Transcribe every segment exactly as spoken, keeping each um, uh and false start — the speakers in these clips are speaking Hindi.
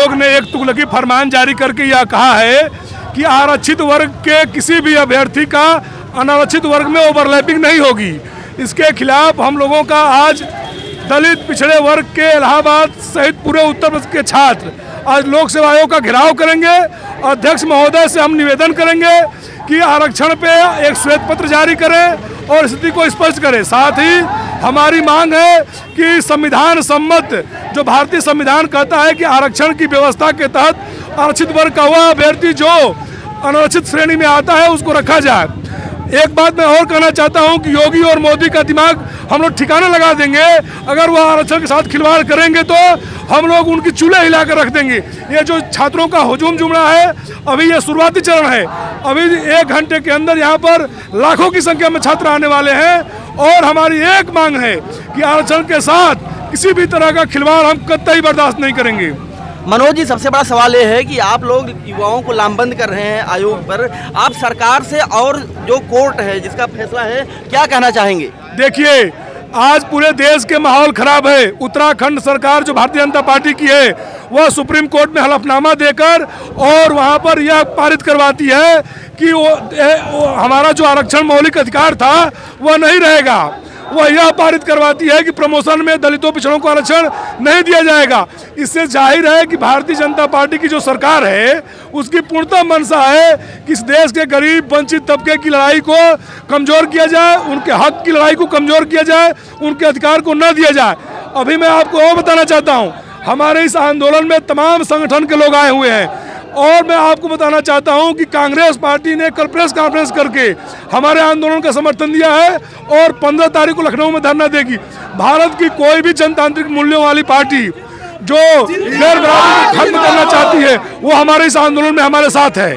आयोग ने एक तुगलकी फरमान जारी करके यह कहा है कि आरक्षित वर्ग के किसी भी अभ्यर्थी का अनारक्षित वर्ग में ओवरलैपिंग नहीं होगी। इसके खिलाफ हम लोगों का आज दलित पिछड़े वर्ग के इलाहाबाद सहित पूरे उत्तर प्रदेश के छात्र आज लोक सेवा आयोग का घेराव करेंगे। अध्यक्ष महोदय से हम निवेदन करेंगे कि आरक्षण पे एक श्वेत पत्र जारी करें और स्थिति को स्पष्ट करें। साथ ही हमारी मांग है कि संविधान सम्मत जो भारतीय संविधान कहता है कि आरक्षण की व्यवस्था के तहत आरक्षित वर्ग का वह अभ्यर्थी जो अनारक्षित श्रेणी में आता है उसको रखा जाए। एक बात मैं और कहना चाहता हूं कि योगी और मोदी का दिमाग हम लोग ठिकाने लगा देंगे। अगर वह आरक्षण के साथ खिलवाड़ करेंगे तो हम लोग उनकी चूल्हे हिलाकर रख देंगे। ये जो छात्रों का हुजूम जुम रहा है अभी ये शुरुआती चरण है। अभी एक घंटे के अंदर यहाँ पर लाखों की संख्या में छात्र आने वाले हैं और हमारी एक मांग है कि आरक्षण के साथ किसी भी तरह का खिलवाड़ हम कतई बर्दाश्त नहीं करेंगे। मनोज जी, सबसे बड़ा सवाल ये है कि आप लोग युवाओं को लामबंद कर रहे हैं आयोग पर, आप सरकार से और जो कोर्ट है जिसका फैसला है क्या कहना चाहेंगे? देखिए, आज पूरे देश के माहौल खराब है। उत्तराखंड सरकार जो भारतीय जनता पार्टी की है वह सुप्रीम कोर्ट में हलफनामा देकर और वहां पर यह पारित करवाती है कि वो, ए, वो हमारा जो आरक्षण मौलिक अधिकार था वह नहीं रहेगा। वह यह पारित करवाती है कि प्रमोशन में दलितों पिछड़ों को आरक्षण नहीं दिया जाएगा। इससे जाहिर है कि भारतीय जनता पार्टी की जो सरकार है उसकी पूर्णतः मंशा है कि इस देश के गरीब वंचित तबके की लड़ाई को कमजोर किया जाए, उनके हक की लड़ाई को कमजोर किया जाए, उनके अधिकार को न दिया जाए। अभी मैं आपको और बताना चाहता हूँ, हमारे इस आंदोलन में तमाम संगठन के लोग आए हुए हैं और मैं आपको बताना चाहता हूं कि कांग्रेस पार्टी ने कल प्रेस कॉन्फ्रेंस करके हमारे आंदोलन का समर्थन दिया है और पंद्रह तारीख को लखनऊ में धरना देगी। भारत की कोई भी जनतांत्रिक मूल्यों वाली पार्टी जो गैर बराबरी खत्म करना चाहती है वो हमारे इस आंदोलन में हमारे साथ है।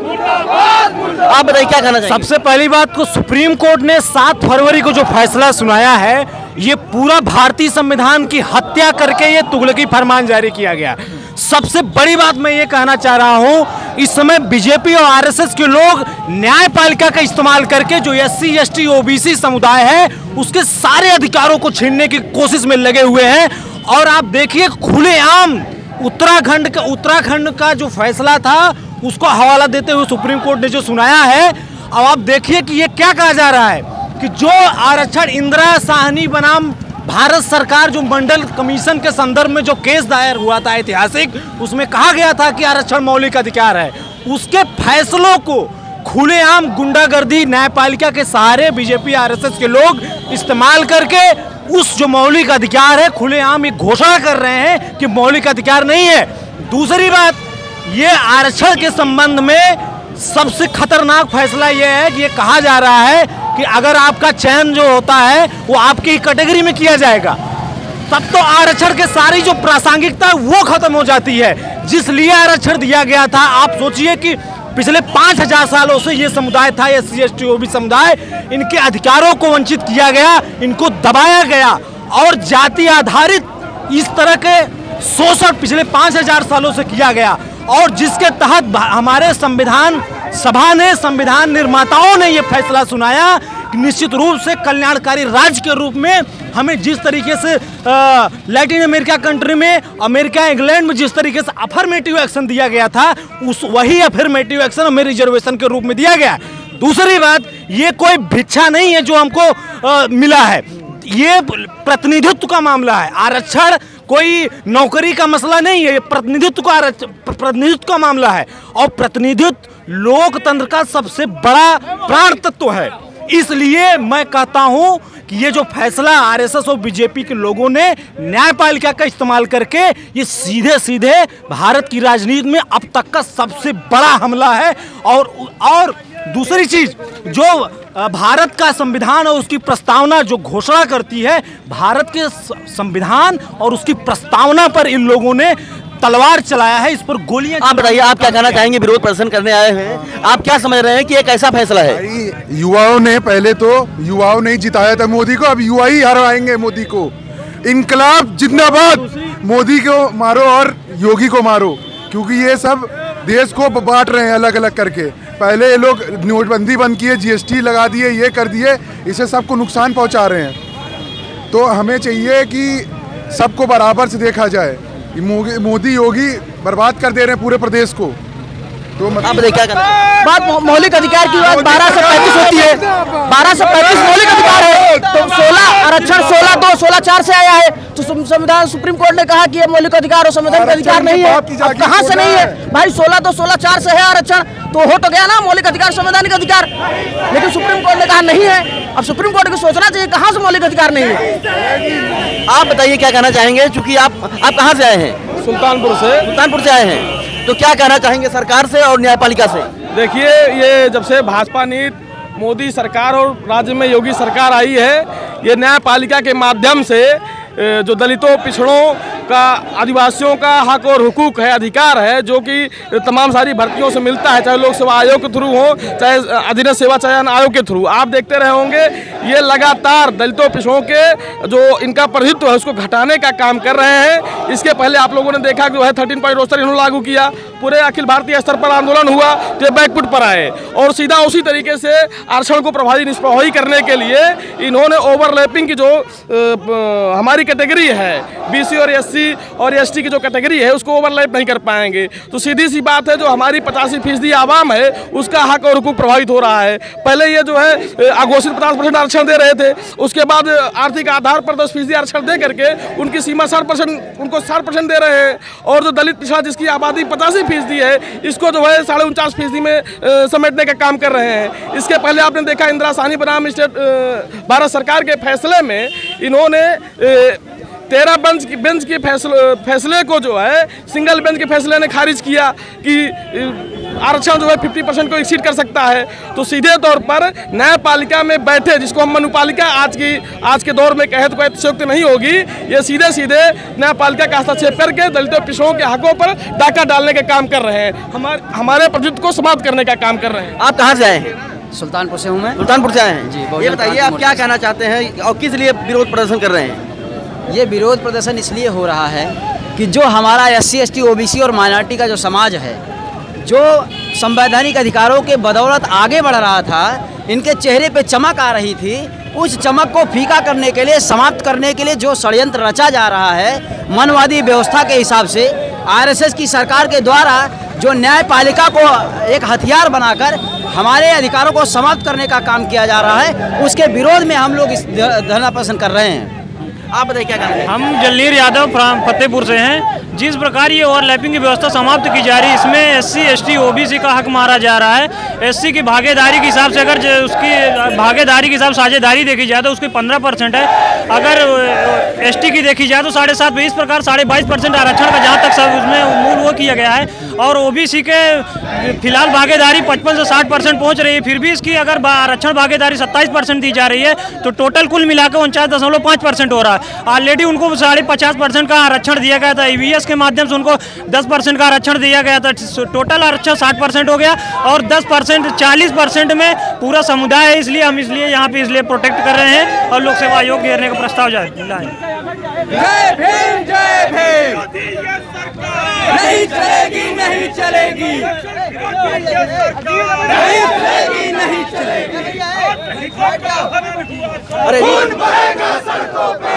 आप बताइए क्या कहना चाहिए? सबसे पहली बात को सुप्रीम कोर्ट ने सात फरवरी को जो फैसला सुनाया है ये पूरा भारतीय संविधान की हत्या करके ये तुगलकी फरमान जारी किया गया। सबसे बड़ी बात मैं ये कहना चाह रहा हूं, इस समय बीजेपी और आरएसएस के लोग न्यायपालिका का इस्तेमाल करके जो एससी एसटी ओबीसी समुदाय है उसके सारे अधिकारों को छीनने की कोशिश में लगे हुए हैं। और आप देखिए खुलेआम उत्तराखंड का उत्तराखंड का जो फैसला था उसको हवाला देते हुए सुप्रीम कोर्ट ने जो सुनाया है, अब आप देखिए कि ये क्या कहा जा रहा है कि जो आरक्षण इंदिरा साहनी बनाम भारत सरकार जो मंडल कमीशन के संदर्भ में जो केस दायर हुआ था ऐतिहासिक, उसमें कहा गया था कि आरक्षण मौलिक अधिकार है, उसके फैसलों को खुलेआम गुंडागर्दी न्यायपालिका के सहारे बीजेपी आरएसएस के लोग इस्तेमाल करके उस जो मौलिक अधिकार है खुलेआम एक घोषणा कर रहे हैं कि मौलिक अधिकार नहीं है। दूसरी बात, ये आरक्षण के संबंध में सबसे खतरनाक फैसला यह है कि ये कहा जा रहा है कि अगर आपका चयन जो होता है वो आपकी ही कैटेगरी में किया जाएगा, तब तो आरक्षण के सारी जो प्रासंगिकता है वो खत्म हो जाती है जिस लिए आरक्षण दिया गया था। आप सोचिए कि पिछले पाँच हजार सालों से ये समुदाय था, S C S T OBC समुदाय, इनके अधिकारों को वंचित किया गया, इनको दबाया गया और जाति आधारित इस तरह के शोषण पिछले पाँच हजार सालों से किया गया और जिसके तहत हमारे संविधान सभा ने, संविधान निर्माताओं ने ये फैसला सुनाया कि निश्चित रूप से कल्याणकारी राज्य के रूप में हमें जिस तरीके से आ, लैटिन अमेरिका कंट्री में, अमेरिका इंग्लैंड में जिस तरीके से अफर्मेटिव एक्शन दिया गया था उस वही अफर्मेटिव एक्शन हमें रिजर्वेशन के रूप में दिया गया। दूसरी बात, ये कोई भिक्षा नहीं है जो हमको आ, मिला है, ये प्रतिनिधित्व का मामला है। आरक्षण कोई नौकरी का मसला नहीं है, प्रतिनिधित्व का प्रतिनिधित्व का मामला है और प्रतिनिधित्व लोकतंत्र का सबसे बड़ा प्राण तत्व है। इसलिए मैं कहता हूं कि ये जो फैसला आरएसएस और बीजेपी के लोगों ने न्यायपालिका का इस्तेमाल करके ये सीधे सीधे भारत की राजनीति में अब तक का सबसे बड़ा हमला है। और और दूसरी चीज, जो भारत का संविधान और उसकी प्रस्तावना जो घोषणा करती है, भारत के संविधान और उसकी प्रस्तावना पर इन लोगों ने तलवार चलाया है, इस पर गोलियां। आप बताइए, आप क्या कहना चाहेंगे? विरोध प्रदर्शन करने आए हैं, आप क्या समझ रहे हैं कि एक ऐसा फैसला है? युवाओं ने पहले तो युवाओं ने जिताया था मोदी को, अब युवा ही हरवाएंगे मोदी को। इनकलाब जिंदाबाद, मोदी को मारो और योगी को मारो, क्योंकि ये सब देश को बांट रहे हैं अलग अलग करके। पहले ये लोग नोटबंदी बंद किए, जीएसटी लगा दिए, ये कर दिए, इसे सबको नुकसान पहुंचा रहे हैं। तो हमें चाहिए कि सबको बराबर से देखा जाए। मो- मोदी योगी बर्बाद कर दे रहे हैं पूरे प्रदेश को। तो आप मतलब बताइए क्या करना है? बात मौ- मौलिक अधिकार की बात बारह सौ पैंतीस होती है, बारह सौ पैंतीस मौलिक अधिकार है, तो सोलह आरक्षण सोलह दो सोलह चार से आया है, तो सं- संविधान सुप्रीम कोर्ट ने कहा कि ये मौलिक अधिकार और संवैधानिक अधिकार नहीं है। अब कहाँ से नहीं है भाई? सोलह दो सोलह चार से है आरक्षण, तो हो तो गया ना मौलिक अधिकार संवैधानिक अधिकार। लेकिन सुप्रीम कोर्ट ने कहा नहीं है। अब सुप्रीम कोर्ट को सोचना चाहिए कहाँ से मौलिक अधिकार नहीं है। आप बताइए क्या कहना चाहेंगे, चूंकि आप आप कहाँ से आए हैं? सुल्तानपुर से। सुल्तानपुर से आए हैं, तो क्या कहना चाहेंगे सरकार से और न्यायपालिका से? देखिए, ये जब से भाजपा नीति मोदी सरकार और राज्य में योगी सरकार आई है, ये न्यायपालिका के माध्यम से ए, जो दलितों पिछड़ों का, आदिवासियों का हक और हुकूक है, अधिकार है, जो कि तमाम सारी भर्तियों से मिलता है, चाहे लोक सेवा आयोग के थ्रू हो, चाहे अधीनस्थ सेवा चयन आयोग के थ्रू। आप देखते रहे होंगे ये लगातार दलितों पिछड़ों के जो इनका प्रतिनिधित्व है उसको घटाने का काम कर रहे हैं। इसके पहले आप लोगों ने देखा कि जो है थर्टीन पॉइंट रोस्टर इन्होंने लागू किया, पूरे अखिल भारतीय स्तर पर आंदोलन हुआ तो ये बैकफुट पर आए, और सीधा उसी तरीके से आरक्षण को प्रभावी निष्प्रभावी करने के लिए इन्होंने ओवरलैपिंग की जो आ, हमारी कैटेगरी है, बीसी और एससी और एसटी की जो कैटेगरी है उसको ओवरलैप नहीं कर पाएंगे। तो सीधी सी बात है, जो हमारी पचासी फीसदी आवाम है उसका हक और हुकूक प्रभावित हो रहा है। पहले ये जो है अघोषित पचास परसेंट आरक्षण दे रहे थे, उसके बाद आर्थिक आधार पर दस फीसदी आरक्षण दे करके उनकी सीमा साठ परसेंट उनको साठ परसेंट दे रहे हैं, और जो दलित पिछड़ा जिसकी आबादी पचासी फीसदी है इसको जो है साढ़े उनचास फीसदी में अ, समेटने का काम कर रहे हैं। इसके पहले आपने देखा इंदिरा साहनी बनाम स्टेट अ, भारत सरकार के फैसले में इन्होंने अ, तेरह बेंच की बेंच के फैसले फैसले को जो है सिंगल बेंच के फैसले ने खारिज किया कि आरक्षण जो है पचास परसेंट को एक्सीड कर सकता है। तो सीधे तौर पर न्यायपालिका में बैठे, जिसको हम मनुपालिका आज की आज के दौर में कहे तो कोई अतिशयोक्ति नहीं होगी, ये सीधे सीधे न्यायपालिका का हस्तक्षेप करके दलितों पिछड़ों के हकों पर डाका डालने का काम कर रहे हैं, हमारे हमारे प्रतिनिधित्व को समाप्त करने का काम कर रहे हैं। आप कहाँ से आए हैं? सुल्तानपुर से हूँ मैं। सुल्तानपुर से आए हैं जी, ये बहुजन बताइए क्रांति आप क्या कहना चाहते हैं और किस लिए विरोध प्रदर्शन कर रहे हैं? ये विरोध प्रदर्शन इसलिए हो रहा है कि जो हमारा S C S T O B C और माइनॉरिटी का जो समाज है, जो संवैधानिक अधिकारों के बदौलत आगे बढ़ रहा था, इनके चेहरे पे चमक आ रही थी, उस चमक को फीका करने के लिए, समाप्त करने के लिए जो षड्यंत्र रचा जा रहा है मनवादी व्यवस्था के हिसाब से, आर एस एस की सरकार के द्वारा जो न्यायपालिका को एक हथियार बनाकर हमारे अधिकारों को समाप्त करने का काम किया जा रहा है, उसके विरोध में हम लोग इस धरना प्रदर्शन कर रहे हैं। आप बताइए क्या कहना है? हम जलनीर यादव फ्राम फतेहपुर से हैं। जिस प्रकार ये ओवरलैपिंग की व्यवस्था समाप्त की जा रही है, इसमें एससी एसटी ओबीसी का हक मारा जा रहा है। एससी की भागीदारी के हिसाब से अगर उसकी भागीदारी के हिसाब साझेदारी देखी जाए तो उसकी पंद्रह परसेंट है, अगर एसटी की देखी जाए तो साढ़े सात इस प्रकार साढ़े बाईस परसेंट आरक्षण का जहाँ तक सब उसमें मूल वो किया गया है, और ओबीसी के फिलहाल भागीदारी पचपन से साठ परसेंट पहुँच रही है। फिर भी इसकी अगर आरक्षण भागीदारी सत्ताईस परसेंट दी जा रही है तो टोटल कुल मिलाकर उनचास दशमलव पाँच परसेंट हो रहा है। ऑलरेडी उनको साढ़े पचास परसेंट का आरक्षण दिया गया था, ईवीएस के माध्यम से उनको दस परसेंट का आरक्षण दिया गया था। टोटल आरक्षण साठ परसेंट हो गया और दस परसेंट चालीस परसेंट में पूरा समुदाय है, इसलिए हम इसलिए यहाँ पे इसलिए प्रोटेक्ट कर रहे हैं और लोक सेवा आयोग घेरने का प्रस्ताव जाए। जय भीम जय भीम। नहीं चलेगी नहीं चलेगी नहीं चलेगी नहीं चलेगी। अरे सड़कों पे।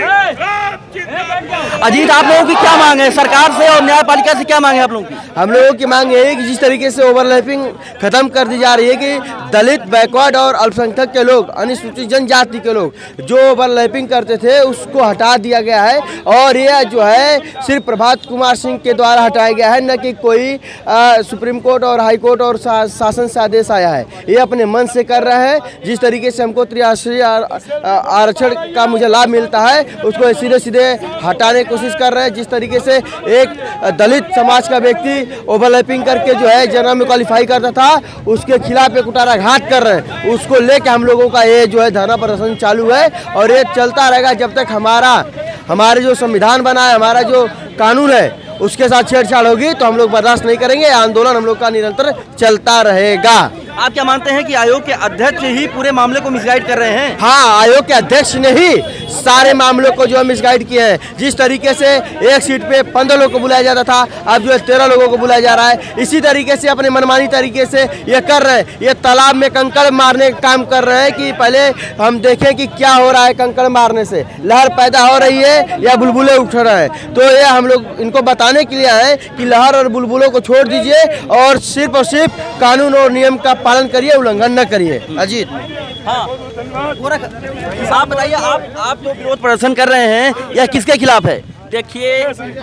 अजीत, आप लोगों की क्या मांग है सरकार से और न्यायपालिका से? क्या मांग है आप लोगों की? हम लोगों की मांग ये है कि जिस तरीके से ओवरलैपिंग खत्म कर दी जा रही है कि दलित, बैकवर्ड और अल्पसंख्यक के लोग, अनुसूचित जनजाति के लोग जो ओवरलैपिंग करते थे उसको हटा दिया गया है, और यह जो है सिर्फ प्रभात कुमार सिंह के द्वारा हटाया गया है, न कि कोई आ, सुप्रीम कोर्ट और हाई कोर्ट और सा, शासन से आदेश आया है। ये अपने मन से कर रहे हैं। जिस तरीके से हमको त्रिराष्ट्रीय आरक्षण का मुझे लाभ मिलता है उसको सीधे सीधे हटाने की कोशिश कर रहे हैं। जिस तरीके से एक दलित समाज का व्यक्ति ओवरलैपिंग करके जो है जनरल में क्वालिफाई करता था, उसके खिलाफ एक उतारा घात कर रहे हैं। उसको लेकर हम लोगों का ये जो है धरना प्रदर्शन चालू है, और ये चलता रहेगा जब तक हमारा हमारे जो संविधान बना है, हमारा जो कानून है, उसके साथ छेड़छाड़ होगी तो हम लोग बर्दाश्त नहीं करेंगे। आंदोलन हम लोग का निरंतर चलता रहेगा। आप क्या मानते हैं कि आयोग के अध्यक्ष ही पूरे मामले को मिसगाइड कर रहे हैं? हाँ, आयोग के अध्यक्ष ने ही सारे मामलों को जो है मिसगाइड किए हैं। जिस तरीके से एक सीट पे पंद्रह लोगों को बुलाया जाता था, अब जो है तेरह लोगों को बुलाया जा रहा है। इसी तरीके से अपने मनमानी तरीके से ये कर रहे हैं। ये तालाब में कंकड़ मारने का काम कर रहे हैं कि पहले हम देखें कि क्या हो रहा है। कंकड़ मारने से लहर पैदा हो रही है या बुलबुले उठ रहे हैं। तो ये हम लोग इनको बताने के लिए आए कि लहर और बुलबुलों को छोड़ दीजिए और सिर्फ और सिर्फ कानून और नियम का पालन करिए, उल्लंघन न करिए। अजीत, हाँ, पूरा आप बताइए, आप आप जो विरोध प्रदर्शन कर रहे हैं यह किसके खिलाफ है? देखिए,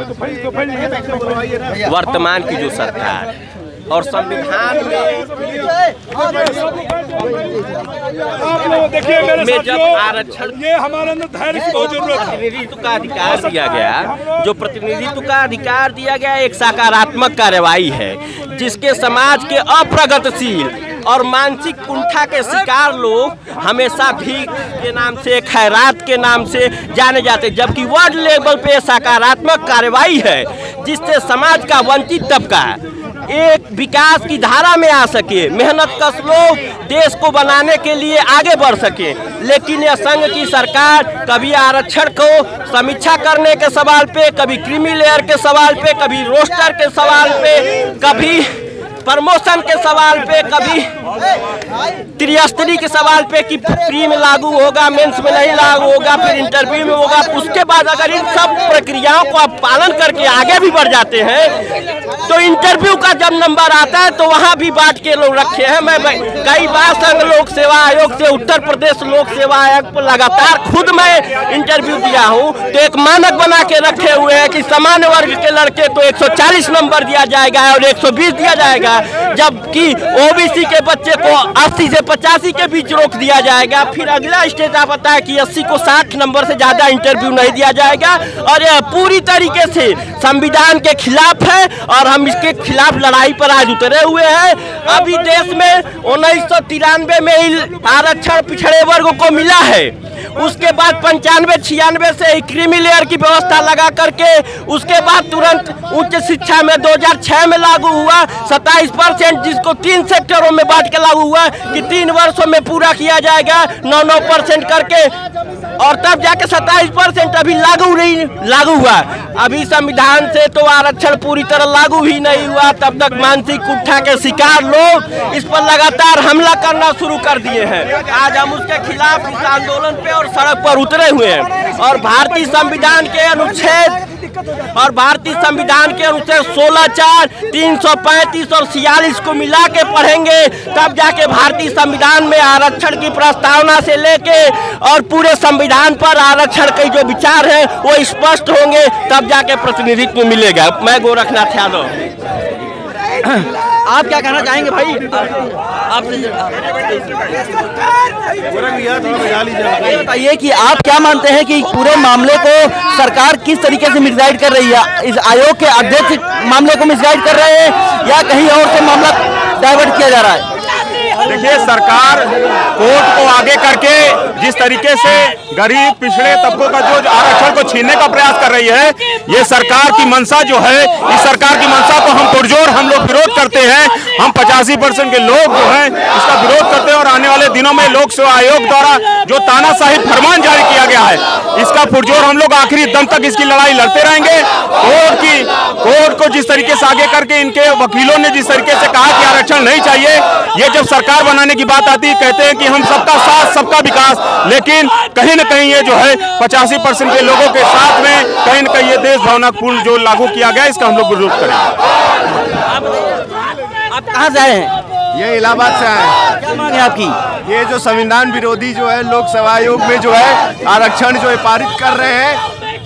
वर्तमान की जो सरकार और संविधान में देखिए मेरे में जब साथियों, आरक्षण ये हमारे अंदर धैर्य की बहुत जरूरत है। प्रतिनिधित्व का अधिकार दिया गया, जो प्रतिनिधित्व का अधिकार दिया गया एक सकारात्मक कार्रवाई है, जिसके समाज के अप्रगतिशील और मानसिक कुंठा के शिकार लोग हमेशा भीख के नाम से, खैरात के नाम से जाने जाते, जबकि वर्ल्ड लेवल पे सकारात्मक कार्रवाई है जिससे समाज का वंचित तबका एक विकास की धारा में आ सके, मेहनत कश लोग देश को बनाने के लिए आगे बढ़ सके। लेकिन यह संघ की सरकार कभी आरक्षण को समीक्षा करने के सवाल पे, कभी क्रीमी लेयर के सवाल पे, कभी रोस्टर के सवाल पे, कभी प्रमोशन के सवाल पे, कभी त्रिस्तरीय के सवाल पे कि प्री में लागू होगा, मेंस में नहीं लागू होगा, फिर इंटरव्यू में होगा। उसके बाद अगर इन सब प्रक्रियाओं को आप पालन करके आगे भी बढ़ जाते हैं तो इंटरव्यू का जब नंबर आता है तो वहाँ भी बांट के लोग रखे हैं। मैं कई बार संघ लोक सेवा आयोग से उत्तर प्रदेश लोक सेवा आयोग पर लगातार खुद मैं इंटरव्यू दिया हूँ, तो एक मानक बना के रखे हुए हैं कि सामान्य वर्ग के लड़के को एक सौ चालीस नंबर दिया जाएगा और एक सौ बीस दिया जाएगा, जबकि ओबीसी के बच्चे को अस्सी से पचासी के बीच रोक दिया जाएगा। फिर अगला स्टेज आप पता है कि अस्सी को साठ नंबर से ज्यादा इंटरव्यू नहीं दिया जाएगा, और यह पूरी तरीके से संविधान के खिलाफ है और हम इसके खिलाफ लड़ाई पर आज उतरे हुए हैं। अभी देश में उन्नीस सौ तिरानवे में आरक्षण पिछड़े वर्ग को मिला है, उसके बाद पंचानवे छियानवे से क्रीमी लेयर की व्यवस्था लगा करके उसके बाद तुरंत उच्च शिक्षा में दो हज़ार छह में लागू हुआ सत्ताईस परसेंट, जिसको तीन सेक्टरों में बांट के लागू हुआ कि तीन वर्षों में पूरा किया जाएगा नौ नौ परसेंट करके, और तब जाके सत्ताईस परसेंट अभी लागू नहीं लागू हुआ। अभी संविधान से तो आरक्षण पूरी तरह लागू ही नहीं हुआ, तब तक मानसिक कुंठा के शिकार लोग इस पर लगातार हमला करना शुरू कर दिए हैं। आज हम उसके खिलाफ इस आंदोलन पे और सड़क पर उतरे हुए हैं, और भारतीय संविधान के अनुच्छेद और भारतीय संविधान के अनुच्छेद सोलह चार तीन सौ पैंतीस और छियालीस को मिला के पढ़ेंगे, तब जाके भारतीय संविधान में आरक्षण की प्रस्तावना से लेके और पूरे संविधान पर आरक्षण के जो विचार है वो स्पष्ट होंगे, तब जाके प्रतिनिधित्व मिलेगा। मैं गोरखनाथ यादव। आप क्या कहना चाहेंगे भाई? आपसे बताइए कि आप क्या मानते हैं कि पूरे मामले को सरकार किस तरीके से मिसगाइड कर रही है? इस आयोग के अध्यक्ष मामले को मिसगाइड कर रहे हैं या कहीं और से मामला डाइवर्ट किया जा रहा है? देखिए, सरकार कोर्ट को आगे करके जिस तरीके से गरीब पिछड़े तबकों का जो आरक्षण को छीनने का प्रयास कर रही है, ये सरकार की मंशा जो है, इस सरकार की मंशा को हम पुरजोर हम लोग विरोध करते हैं। हम पचासी परसेंट के लोग जो हैं इसका विरोध करते हैं, और आने वाले दिनों में लोक सेवा आयोग द्वारा जो तानाशाही फरमान जारी किया गया है, इसका पुरजोर हम लोग आखिरी दम तक इसकी लड़ाई लड़ते रहेंगे। कोर्ट की कोर्ट को जिस तरीके से आगे करके इनके वकीलों ने जिस तरीके से कहा कि आरक्षण नहीं चाहिए, ये जब सरकार बनाने की बात आती है कहते हैं कि हम सबका साथ सबका विकास, लेकिन कहीं न कहीं ये जो है पचासी परसेंट के लोगों के साथ में कहीं न कहीं ये देश भावनापूर्ण जो लागू किया गया, इसका हम लोग विरोध करेंगे। आप कहाँ से आए हैं? ये इलाहाबाद से आए हैं। क्या मांग है आपकी? ये जो संविधान विरोधी जो है लोक सेवा आयोग में जो है आरक्षण जो है पारित कर रहे हैं,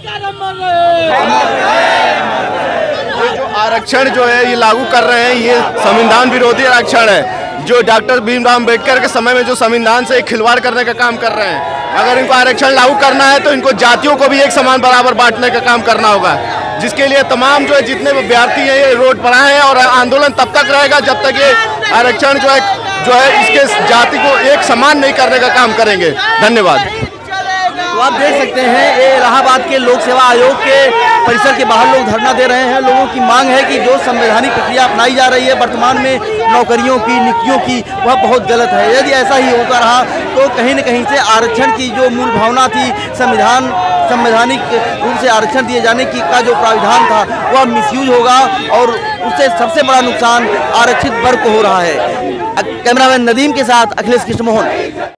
ये जो आरक्षण जो है ये लागू कर रहे हैं, ये संविधान विरोधी आरक्षण है, जो डॉक्टर भीमराव अम्बेडकर के समय में जो संविधान से खिलवाड़ करने का काम कर रहे हैं। अगर इनको आरक्षण लागू करना है तो इनको जातियों को भी एक समान बराबर बांटने का काम करना होगा, जिसके लिए तमाम जो है जितने विद्यार्थी हैं ये रोड पर आए हैं, और आंदोलन तब तक रहेगा जब तक ये आरक्षण जो है जो है इसके जाति को एक समान नहीं करने का काम करेंगे। धन्यवाद। तो आप देख सकते हैं ये इलाहाबाद के लोक सेवा आयोग के परिसर के बाहर लोग धरना दे रहे हैं। लोगों की मांग है कि जो संवैधानिक प्रक्रिया अपनाई जा रही है वर्तमान में नौकरियों की, नियुक्तियों की, वह बहुत गलत है। यदि ऐसा ही होता रहा तो कहीं न कहीं से आरक्षण की जो मूल भावना थी, संविधान संवैधानिक रूप से आरक्षण दिए जाने की का जो प्राविधान था वह मिसयूज होगा और उससे सबसे बड़ा नुकसान आरक्षित वर्ग को हो रहा है। कैमरामैन नदीम के साथ अखिलेश कृष्ण मोहन।